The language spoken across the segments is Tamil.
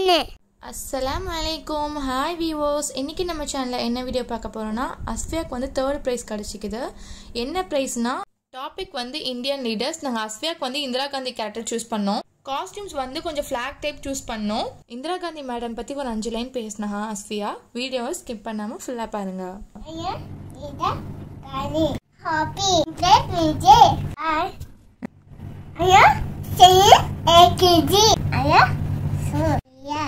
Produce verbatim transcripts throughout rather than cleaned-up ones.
Assalamu alaikum. Hi viewers. இன்னைக்கு நம்ம சேனல்ல என்ன வீடியோ பார்க்க போறோம்னா அஸ்ஃபியாக்கு வந்து third prize கிடைச்சிக்குது. என்ன பிரைஸ்னா டாபிக் வந்து இந்தியன் லீடர்ஸ். நாங்க அஸ்ஃபியாக்கு வந்து இந்திரா காந்தி கேரக்டர் சூஸ் பண்ணோம். காஸ்டியூம்ஸ் வந்து கொஞ்சம் ஃபிளாக் டைப் சூஸ் பண்ணோம். இந்திரா காந்தி மேடம் பத்தி ஒரு அஞ்சு லைன் பேசினா அஸ்ஃபியா. வீடியோவை ஸ்கிப் பண்ணாம ஃபுல்லா பாருங்க. ஐயா இத காணி ஹாப்பி பிளேட் மீஜே ஐயா செய்ய ஏகேஜி ஐயா சோயா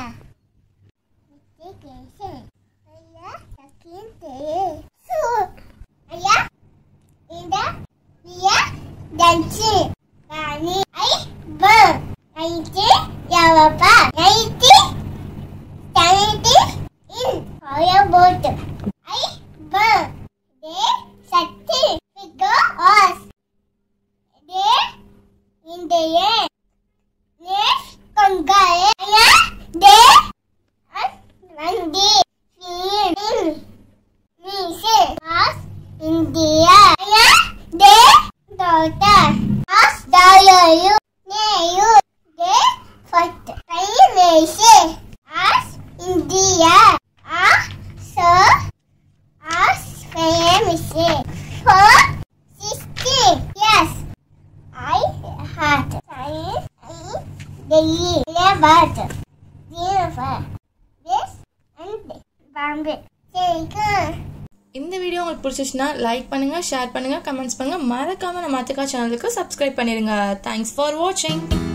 ஐயா சக்கின் தே சு ஐயா இந்த ஐயா டான்ஸ் காணி ஐ ப ஐடி யாவப்பா ஐடி டானிட்டி இன் ஐயா போட் ஐ ப தே சக்தி பிகோ ஆஸ் தே இந்திய நேஸ் கங்காயே ஐயா தே Gandhi, Feel, Mise, As, India, Aya, De, Daughter, As, Dayayu, Neyu, De, Fat, Pai, Mise, As, India, As, So, As, Kaya, Mise, For, Sixty, Yes, I, Heart, Science, I, Delhi, Allahabad, Geneva, Bex and Bombay. இந்த வீடியோ உங்களுக்கு பிடிச்சிச்சுன்னா லைக் பண்ணுங்க, ஷேர் பண்ணுங்க, கமெண்ட்ஸ் பண்ணுங்க. மறக்காம நம்ம athuka சேனலுக்கு சப்ஸ்கிரைப் பண்ணிருங்க. Thanks for watching.